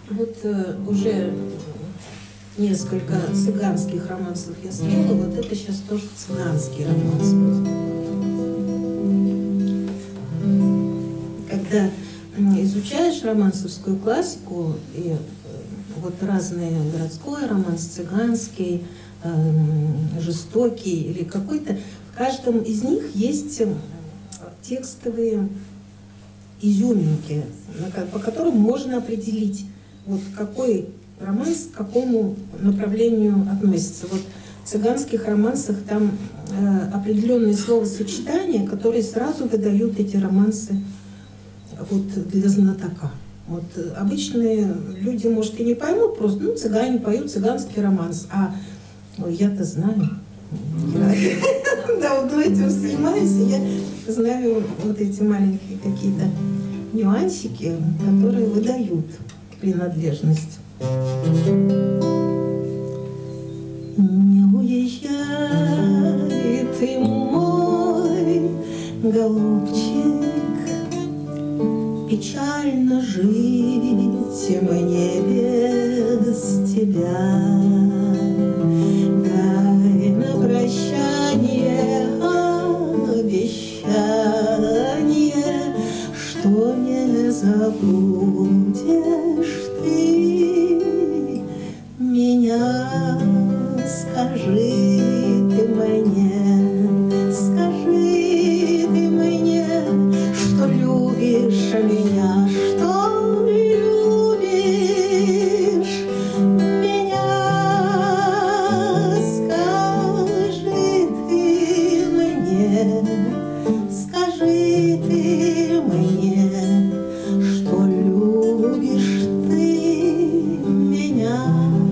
Вот уже несколько цыганских романсов я спела, вот это сейчас тоже цыганский романс будет. Когда изучаешь романсовскую классику, и вот разные городской романс, цыганский, жестокий или какой-то, в каждом из них есть текстовые изюминки, по которым можно определить, вот какой романс к какому направлению относится. Вот в цыганских романсах там определенные словосочетания, которые сразу выдают эти романсы вот для знатока. Вот обычные люди, может, и не поймут, просто, ну, цыгане поют цыганский романс, а я-то знаю. Я давно этим занимаюсь, и я знаю вот эти маленькие какие-то нюансики, которые выдают принадлежность. Не уезжай ты, мой голубчик, печально жить мне без тебя. Дай на прощание обещание, что не забудешь ты меня. Скажи ты мне, скажи ты мне, что любишь меня, что любишь меня. Скажи ты мне, скажи ты мне, что любишь ты меня.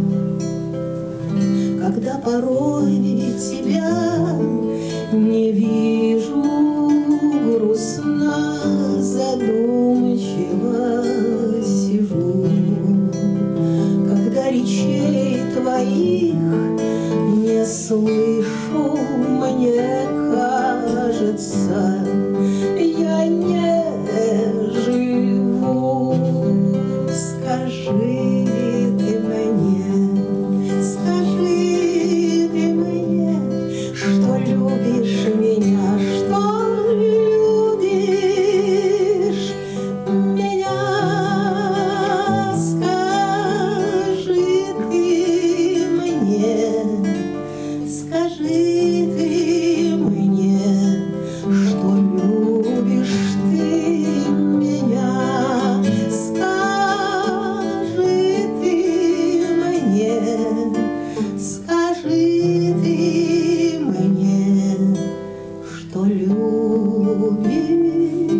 Когда порой тебя не вижу, грустно, задумчиво сижу, когда речей твоих не слышу, мне кажется, я не живу. Скажи ты мне, скажи ты мне, что любишь меня, что любишь меня. Скажи ты мне, скажи ты мне, что любишь ты меня. Скажи ты мне, скажи ты мне, что любишь